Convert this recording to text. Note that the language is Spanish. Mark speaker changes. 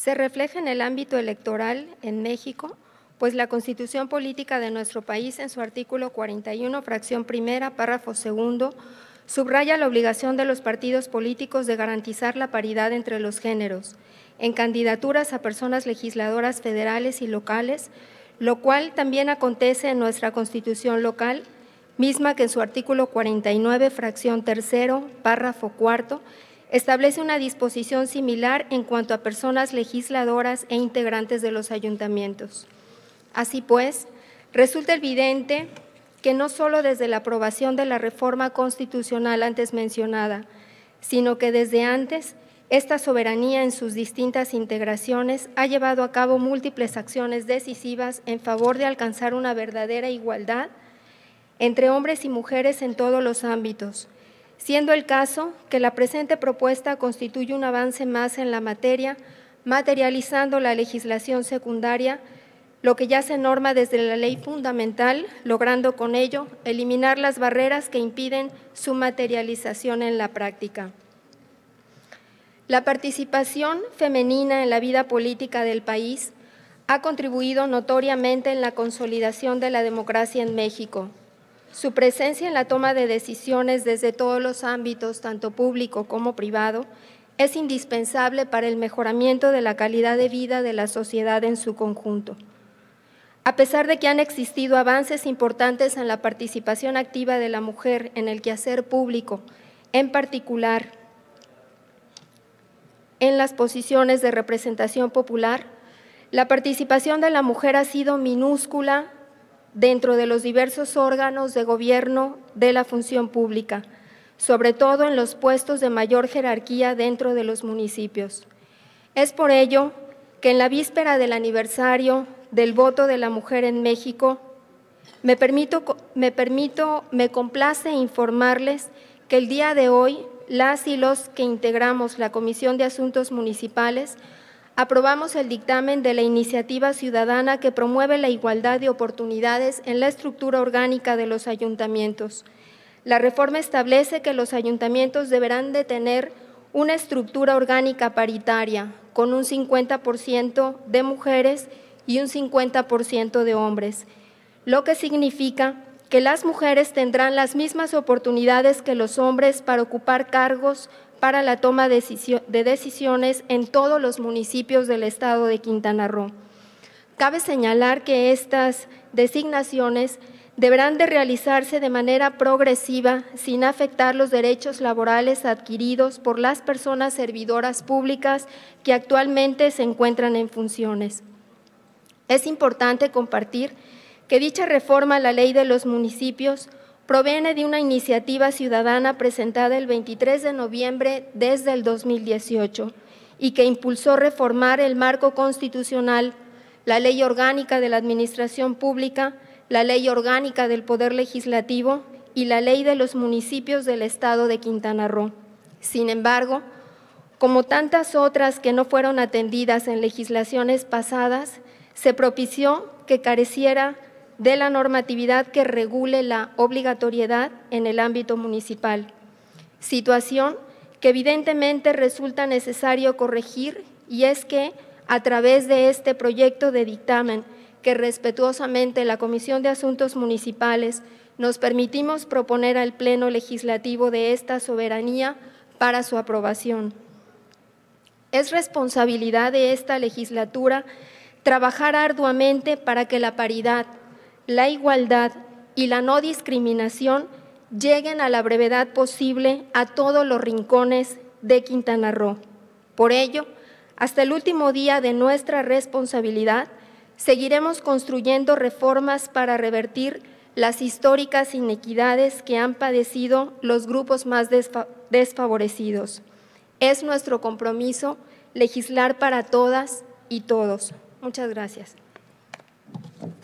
Speaker 1: se refleja en el ámbito electoral en México, pues la Constitución Política de nuestro país, en su artículo 41, fracción primera, párrafo segundo, subraya la obligación de los partidos políticos de garantizar la paridad entre los géneros en candidaturas a personas legisladoras federales y locales, lo cual también acontece en nuestra Constitución local, misma que en su artículo 49, fracción tercero, párrafo cuarto, establece una disposición similar en cuanto a personas legisladoras e integrantes de los ayuntamientos. Así pues, resulta evidente que no solo desde la aprobación de la reforma constitucional antes mencionada, sino que desde antes, esta soberanía en sus distintas integraciones ha llevado a cabo múltiples acciones decisivas en favor de alcanzar una verdadera igualdad entre hombres y mujeres en todos los ámbitos, siendo el caso que la presente propuesta constituye un avance más en la materia, materializando la legislación secundaria, lo que ya se norma desde la ley fundamental, logrando con ello eliminar las barreras que impiden su materialización en la práctica. La participación femenina en la vida política del país ha contribuido notoriamente en la consolidación de la democracia en México. Su presencia en la toma de decisiones desde todos los ámbitos, tanto público como privado, es indispensable para el mejoramiento de la calidad de vida de la sociedad en su conjunto. A pesar de que han existido avances importantes en la participación activa de la mujer en el quehacer público, en particular en las posiciones de representación popular, la participación de la mujer ha sido minúscula dentro de los diversos órganos de gobierno de la función pública, sobre todo en los puestos de mayor jerarquía dentro de los municipios. Es por ello que en la víspera del aniversario del voto de la mujer en México, me complace informarles que el día de hoy las y los que integramos la Comisión de Asuntos Municipales aprobamos el dictamen de la iniciativa ciudadana que promueve la igualdad de oportunidades en la estructura orgánica de los ayuntamientos. La reforma establece que los ayuntamientos deberán de tener una estructura orgánica paritaria, con un 50% de mujeres y un 50% de hombres, lo que significa que las mujeres tendrán las mismas oportunidades que los hombres para ocupar cargos para la toma de decisiones en todos los municipios del estado de Quintana Roo. Cabe señalar que estas designaciones deberán de realizarse de manera progresiva sin afectar los derechos laborales adquiridos por las personas servidoras públicas que actualmente se encuentran en funciones. Es importante compartir que dicha reforma a la Ley de los Municipios proviene de una iniciativa ciudadana presentada el 23 de noviembre desde el 2018 y que impulsó reformar el marco constitucional, la Ley Orgánica de la Administración Pública, la Ley Orgánica del Poder Legislativo y la Ley de los Municipios del Estado de Quintana Roo. Sin embargo, como tantas otras que no fueron atendidas en legislaciones pasadas, se propició que careciera de la normatividad que regule la obligatoriedad en el ámbito municipal, situación que evidentemente resulta necesario corregir, y es que a través de este proyecto de dictamen que respetuosamente la Comisión de Asuntos Municipales nos permitimos proponer al Pleno Legislativo de esta soberanía para su aprobación. Es responsabilidad de esta legislatura trabajar arduamente para que la paridad, la igualdad y la no discriminación lleguen a la brevedad posible a todos los rincones de Quintana Roo. Por ello, hasta el último día de nuestra responsabilidad, seguiremos construyendo reformas para revertir las históricas inequidades que han padecido los grupos más desfavorecidos. Es nuestro compromiso legislar para todas y todos. Muchas gracias.